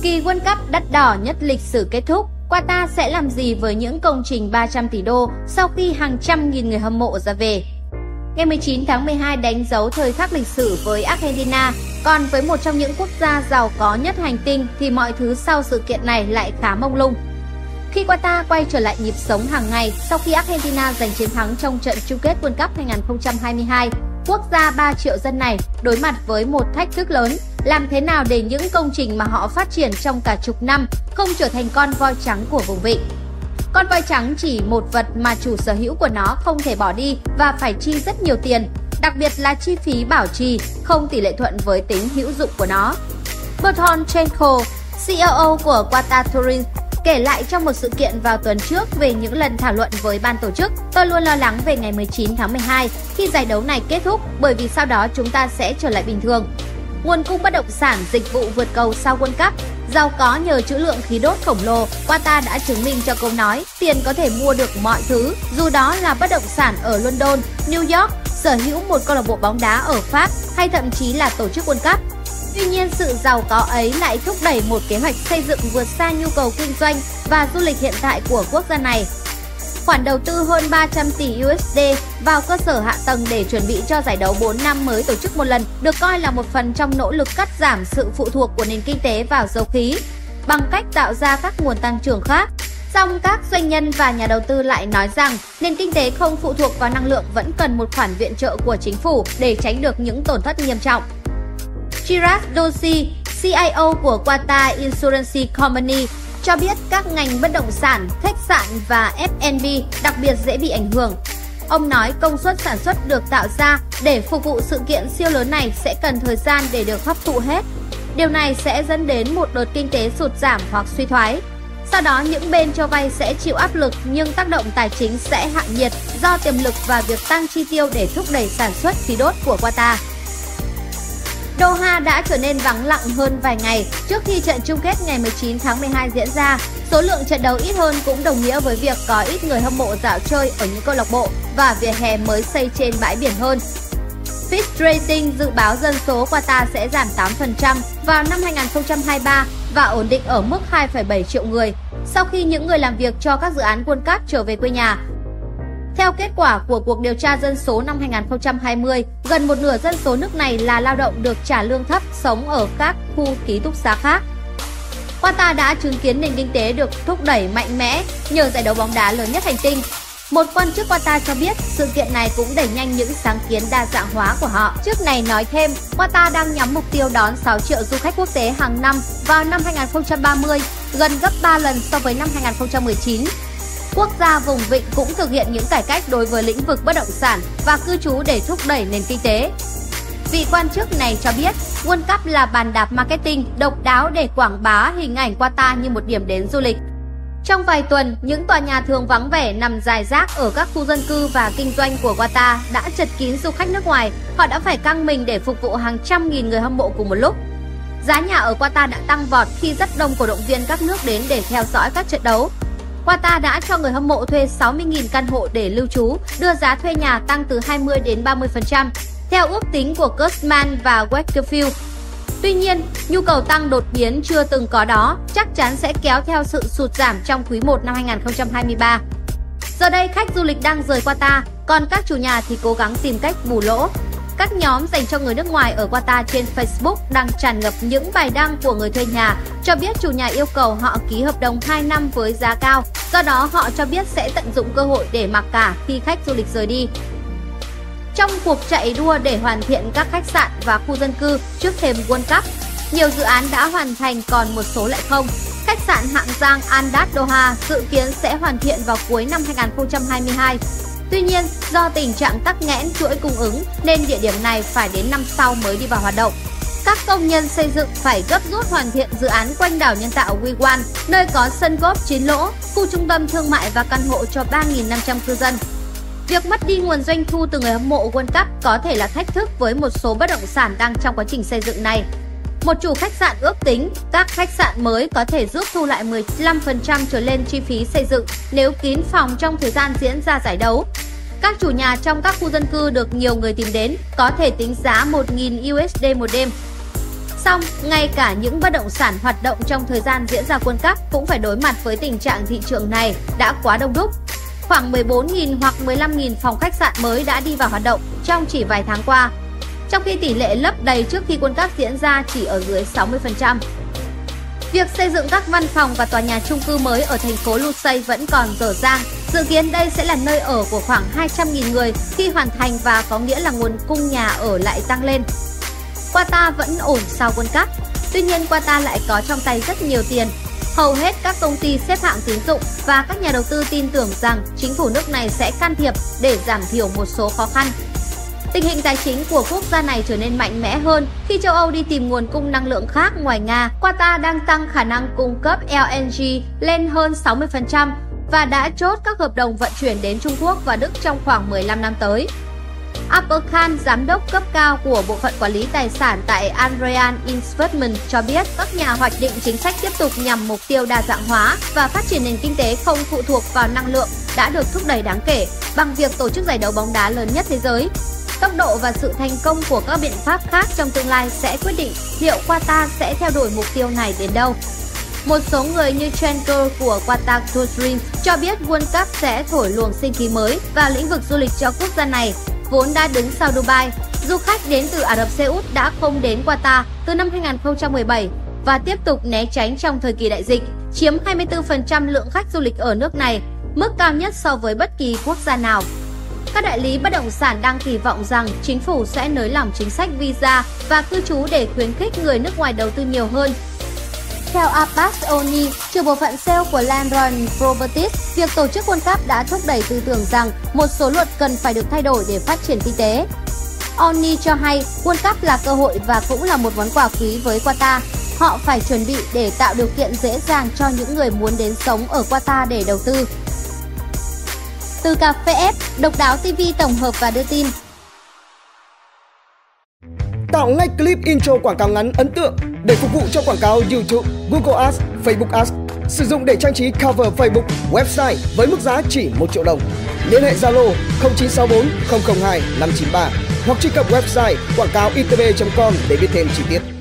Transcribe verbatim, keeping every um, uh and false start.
Kỳ World Cup đắt đỏ nhất lịch sử kết thúc, Qatar sẽ làm gì với những công trình ba trăm tỷ đô sau khi hàng trăm nghìn người hâm mộ ra về? Ngày mười chín tháng mười hai đánh dấu thời khắc lịch sử với Argentina, còn với một trong những quốc gia giàu có nhất hành tinh thì mọi thứ sau sự kiện này lại khá mông lung. Khi Qatar quay trở lại nhịp sống hàng ngày sau khi Argentina giành chiến thắng trong trận chung kết World Cup hai không hai hai, quốc gia ba triệu dân này đối mặt với một thách thức lớn: làm thế nào để những công trình mà họ phát triển trong cả chục năm không trở thành con voi trắng của vùng vịnh. Con voi trắng chỉ một vật mà chủ sở hữu của nó không thể bỏ đi và phải chi rất nhiều tiền, đặc biệt là chi phí bảo trì không tỷ lệ thuận với tính hữu dụng của nó. Bertrand Chenko, xê e ô của Qatar Tourism, kể lại trong một sự kiện vào tuần trước về những lần thảo luận với ban tổ chức: "Tôi luôn lo lắng về ngày mười chín tháng mười hai khi giải đấu này kết thúc, bởi vì sau đó chúng ta sẽ trở lại bình thường." Nguồn cung bất động sản dịch vụ vượt cầu sau World Cup, giàu có nhờ trữ lượng khí đốt khổng lồ, Qatar đã chứng minh cho câu nói tiền có thể mua được mọi thứ, dù đó là bất động sản ở London, New York, sở hữu một câu lạc bộ bóng đá ở Pháp hay thậm chí là tổ chức World Cup. Tuy nhiên, sự giàu có ấy lại thúc đẩy một kế hoạch xây dựng vượt xa nhu cầu kinh doanh và du lịch hiện tại của quốc gia này. Khoản đầu tư hơn ba trăm tỷ đô la vào cơ sở hạ tầng để chuẩn bị cho giải đấu bốn năm mới tổ chức một lần được coi là một phần trong nỗ lực cắt giảm sự phụ thuộc của nền kinh tế vào dầu khí bằng cách tạo ra các nguồn tăng trưởng khác. Song các doanh nhân và nhà đầu tư lại nói rằng nền kinh tế không phụ thuộc vào năng lượng vẫn cần một khoản viện trợ của chính phủ để tránh được những tổn thất nghiêm trọng. Chirag Doshi, xê i ô của Qatar Insurance Company, cho biết các ngành bất động sản, khách sạn và ép and bê đặc biệt dễ bị ảnh hưởng. Ông nói công suất sản xuất được tạo ra để phục vụ sự kiện siêu lớn này sẽ cần thời gian để được hấp thụ hết. Điều này sẽ dẫn đến một đợt kinh tế sụt giảm hoặc suy thoái. Sau đó những bên cho vay sẽ chịu áp lực nhưng tác động tài chính sẽ hạ nhiệt do tiềm lực và việc tăng chi tiêu để thúc đẩy sản xuất khí đốt của Qatar. Doha đã trở nên vắng lặng hơn vài ngày trước khi trận chung kết ngày mười chín tháng mười hai diễn ra. Số lượng trận đấu ít hơn cũng đồng nghĩa với việc có ít người hâm mộ dạo chơi ở những câu lạc bộ và vỉa hè mới xây trên bãi biển hơn. Fitch Ratings dự báo dân số Qatar sẽ giảm tám phần trăm vào năm hai không hai ba và ổn định ở mức hai phẩy bảy triệu người sau khi những người làm việc cho các dự án World Cup trở về quê nhà. Theo kết quả của cuộc điều tra dân số năm hai không hai không, gần một nửa dân số nước này là lao động được trả lương thấp sống ở các khu ký túc xá khác. Qatar đã chứng kiến nền kinh tế được thúc đẩy mạnh mẽ nhờ giải đấu bóng đá lớn nhất hành tinh. Một quan chức Qatar cho biết sự kiện này cũng đẩy nhanh những sáng kiến đa dạng hóa của họ. Chức này nói thêm, Qatar đang nhắm mục tiêu đón sáu triệu du khách quốc tế hàng năm vào năm hai không ba mươi, gần gấp ba lần so với năm hai không một chín. Quốc gia vùng vịnh cũng thực hiện những cải cách đối với lĩnh vực bất động sản và cư trú để thúc đẩy nền kinh tế. Vị quan chức này cho biết World Cup là bàn đạp marketing độc đáo để quảng bá hình ảnh Qatar như một điểm đến du lịch. Trong vài tuần, những tòa nhà thường vắng vẻ nằm rải rác ở các khu dân cư và kinh doanh của Qatar đã chật kín du khách nước ngoài. Họ đã phải căng mình để phục vụ hàng trăm nghìn người hâm mộ cùng một lúc. Giá nhà ở Qatar đã tăng vọt khi rất đông cổ động viên các nước đến để theo dõi các trận đấu. Qatar đã cho người hâm mộ thuê sáu mươi nghìn căn hộ để lưu trú, đưa giá thuê nhà tăng từ hai mươi đến ba mươi phần trăm, theo ước tính của Cushman và Wakefield. Tuy nhiên, nhu cầu tăng đột biến chưa từng có đó chắc chắn sẽ kéo theo sự sụt giảm trong quý một năm hai không hai ba. Giờ đây, khách du lịch đang rời Qatar, còn các chủ nhà thì cố gắng tìm cách bù lỗ. Các nhóm dành cho người nước ngoài ở Qatar trên Facebook đang tràn ngập những bài đăng của người thuê nhà cho biết chủ nhà yêu cầu họ ký hợp đồng hai năm với giá cao, do đó họ cho biết sẽ tận dụng cơ hội để mặc cả khi khách du lịch rời đi. Trong cuộc chạy đua để hoàn thiện các khách sạn và khu dân cư trước thềm World Cup, nhiều dự án đã hoàn thành còn một số lại không. Khách sạn hạng sang Andaz Doha dự kiến sẽ hoàn thiện vào cuối năm hai không hai hai. Tuy nhiên, do tình trạng tắc nghẽn chuỗi cung ứng nên địa điểm này phải đến năm sau mới đi vào hoạt động. Các công nhân xây dựng phải gấp rút hoàn thiện dự án quanh đảo nhân tạo Wiwan, nơi có sân golf chín lỗ, khu trung tâm thương mại và căn hộ cho ba nghìn năm trăm cư dân. Việc mất đi nguồn doanh thu từ người hâm mộ World Cup có thể là thách thức với một số bất động sản đang trong quá trình xây dựng này. Một chủ khách sạn ước tính các khách sạn mới có thể giúp thu lại mười lăm phần trăm trở lên chi phí xây dựng nếu kín phòng trong thời gian diễn ra giải đấu. Các chủ nhà trong các khu dân cư được nhiều người tìm đến có thể tính giá một nghìn đô la một đêm. Song, ngay cả những bất động sản hoạt động trong thời gian diễn ra World Cup cũng phải đối mặt với tình trạng thị trường này đã quá đông đúc. Khoảng mười bốn nghìn hoặc mười lăm nghìn phòng khách sạn mới đã đi vào hoạt động trong chỉ vài tháng qua, trong khi tỷ lệ lấp đầy trước khi World Cup diễn ra chỉ ở dưới sáu mươi phần trăm. Việc xây dựng các văn phòng và tòa nhà chung cư mới ở thành phố Lusail vẫn còn dở dang. Dự kiến đây sẽ là nơi ở của khoảng hai trăm nghìn người khi hoàn thành và có nghĩa là nguồn cung nhà ở lại tăng lên. Qatar vẫn ổn sau World Cup, tuy nhiên Qatar lại có trong tay rất nhiều tiền. Hầu hết các công ty xếp hạng tín dụng và các nhà đầu tư tin tưởng rằng chính phủ nước này sẽ can thiệp để giảm thiểu một số khó khăn. Tình hình tài chính của quốc gia này trở nên mạnh mẽ hơn khi châu Âu đi tìm nguồn cung năng lượng khác ngoài Nga. Qatar đang tăng khả năng cung cấp L N G lên hơn sáu mươi phần trăm và đã chốt các hợp đồng vận chuyển đến Trung Quốc và Đức trong khoảng mười lăm năm tới. Abul Khan, giám đốc cấp cao của Bộ phận Quản lý Tài sản tại Al Rayan Investment cho biết các nhà hoạch định chính sách tiếp tục nhằm mục tiêu đa dạng hóa và phát triển nền kinh tế không phụ thuộc vào năng lượng đã được thúc đẩy đáng kể bằng việc tổ chức giải đấu bóng đá lớn nhất thế giới. Tốc độ và sự thành công của các biện pháp khác trong tương lai sẽ quyết định liệu Qatar sẽ theo đuổi mục tiêu này đến đâu. Một số người như Chandler của Qatar Tourism cho biết World Cup sẽ thổi luồng sinh khí mới vào lĩnh vực du lịch cho quốc gia này, vốn đã đứng sau Dubai. Du khách đến từ Ả Rập Xê Út đã không đến Qatar từ năm hai nghìn không trăm mười bảy và tiếp tục né tránh trong thời kỳ đại dịch, chiếm hai mươi tư phần trăm lượng khách du lịch ở nước này, mức cao nhất so với bất kỳ quốc gia nào. Các đại lý bất động sản đang kỳ vọng rằng chính phủ sẽ nới lỏng chính sách visa và cư trú để khuyến khích người nước ngoài đầu tư nhiều hơn. Theo Abbas Oni, trưởng bộ phận sale của Landron Properties, việc tổ chức World Cup đã thúc đẩy tư tưởng rằng một số luật cần phải được thay đổi để phát triển kinh tế. Oni cho hay World Cup là cơ hội và cũng là một món quà quý với Qatar. Họ phải chuẩn bị để tạo điều kiện dễ dàng cho những người muốn đến sống ở Qatar để đầu tư. Từ cà phê ép, Độc Đáo ti vi tổng hợp và đưa tin. Tạo ngay clip intro quảng cáo ngắn ấn tượng để phục vụ cho quảng cáo YouTube, Google Ads, Facebook Ads. Sử dụng để trang trí cover Facebook, website với mức giá chỉ một triệu đồng. Liên hệ Zalo không chín sáu bốn không không hai năm chín ba hoặc truy cập website quảng cáo i tê bê chấm com để biết thêm chi tiết.